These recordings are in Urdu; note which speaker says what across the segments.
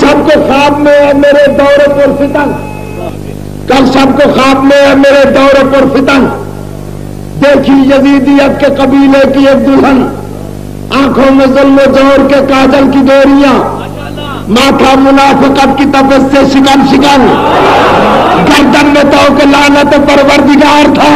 Speaker 1: سب کو خواب میں ہے میرے دور پر فتن، کل سب کو خواب میں ہے میرے دور پر فتن، دیکھی یزیدیت کے قبیلے کی ایک دلہن، آنکھوں میں ظلم و جور کے کاجل کی ڈوریاں، ماتھا منافقت کی تپس سے شکن شکن، گردن میں تو کہ لعنت پروردگار تھا،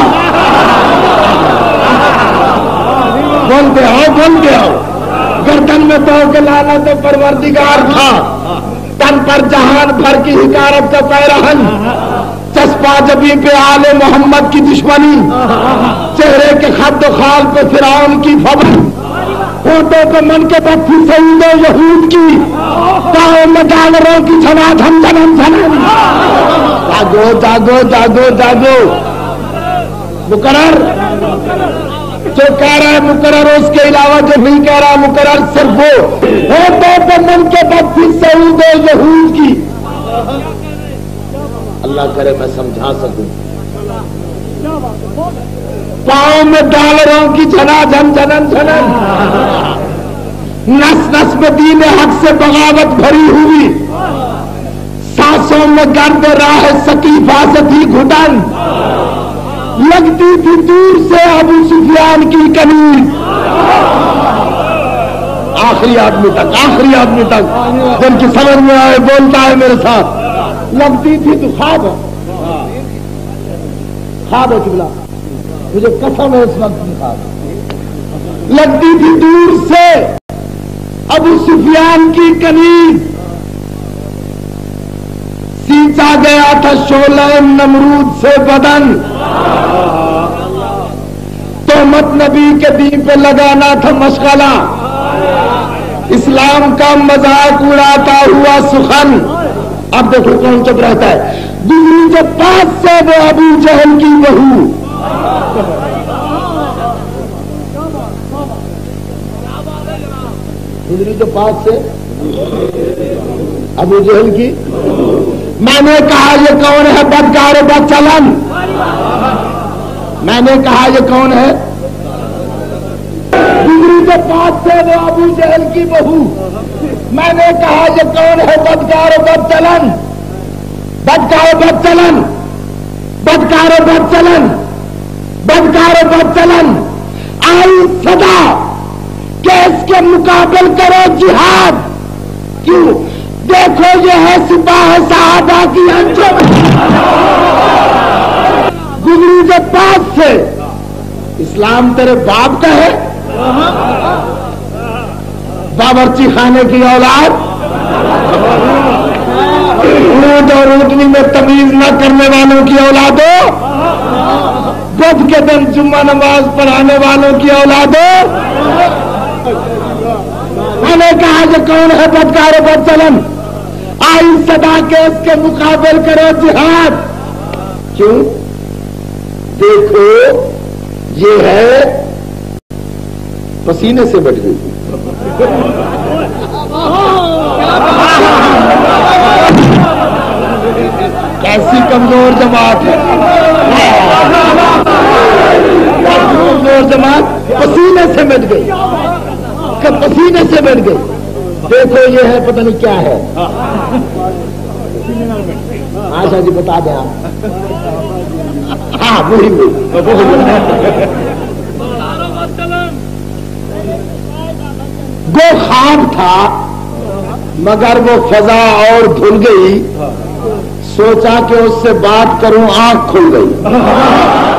Speaker 1: بولتے ہو گردن میں تو کہ لعنت پروردگار تھا، تن پر جہان بھر کی حکارت کا پیرہن، چسپا جبی پہ آل محمد کی دشمنی، چہرے کے خد و خال پہ فرعون کی فبر، ہونٹوں پہ من کے بچی سعید یہود کی، پاؤں میں ڈالروں کی چھنا جھن جھن جھن، جاگو جاگو جاگو جاگو، مقرر جو کہہ رہا ہے مقرر، اس کے علاوہ جو نہیں کہہ رہا مقرر صرف وہ، ہونٹوں پہ من کے بچی سعید یہود کی، اللہ کرے میں سمجھا سکوں، پاؤں میں ڈالروں کی جھنا جھن جھنن جھنن، نس نس میں دین حق سے بغاوت بھری ہوئی، سانسوں میں گرد راہ سقیفہ سے تھی گھٹن، لگتی تھی دور سے ابو سفیان کی کنیز، آخری آدمی تک جن کی سمجھ میں آئے بولتا ہے میرے ساتھ، لگتی تھی تو خواب ہے چبلا، مجھے قسم ہے اس وقت کی خواب، لگتی تھی دور سے ابو سفیان کی کنیز، سینچا گیا تھا شعلہ نمرود سے بدن، تہمت نبی کے دین پہ لگانا تھا مشغلہ، اسلام کا مذاق اڑاتا ہوا سخن، اب دیکھو کون چپ رہتا ہے، گزری جو پاس سے وہ ابو جہل کی بہو، گزری جو پاس سے ابو جہل کی، میں نے کہا یہ کون ہے بدکار و بدچلن، میں نے کہا یہ کون ہے، گزری جو پاس سے وہ ابو جہل کی بہو، میں نے کہا یہ کون ہے بدکار و بدچلن، بدکار و بدچلن، بدکار و بدچلن، بدکار و بدچلن، آئی صدا کہ اس کے مقابل کرو جہاد، کیوں؟ دیکھو یہ ہے سپاہ صحابہ کی انجم، گزری جو پاس سے، اسلام تیرے باپ کا ہے، باورچی خانے کی اولاد، اونٹ اور اونٹنی میں تمیز نہ کرنے والوں کی اولادوں، بدھ کے دن جمعہ نماز پڑھانے والوں کی اولادوں، میں نے کہا کہ کون ہے بدکار و بدچلن، آئی صدا کے اس کے مقابل کرو جہاد، کیوں؟ دیکھو یہ ہے پسینے سے بٹ گئی، کیسی کمزور جماعت ہے، کمزور جماعت پسینے سے مٹ گئی، پسینے سے مٹ گئی، دیکھو یہ ہے پتہ نہیں کیا ہے، آشا جی بتا دیں آپ، ہاں وہی وہ خواب تھا مگر وہ فضا اور دھل گئی، سوچا کہ اس سے بات کروں آنکھ کھل گئی،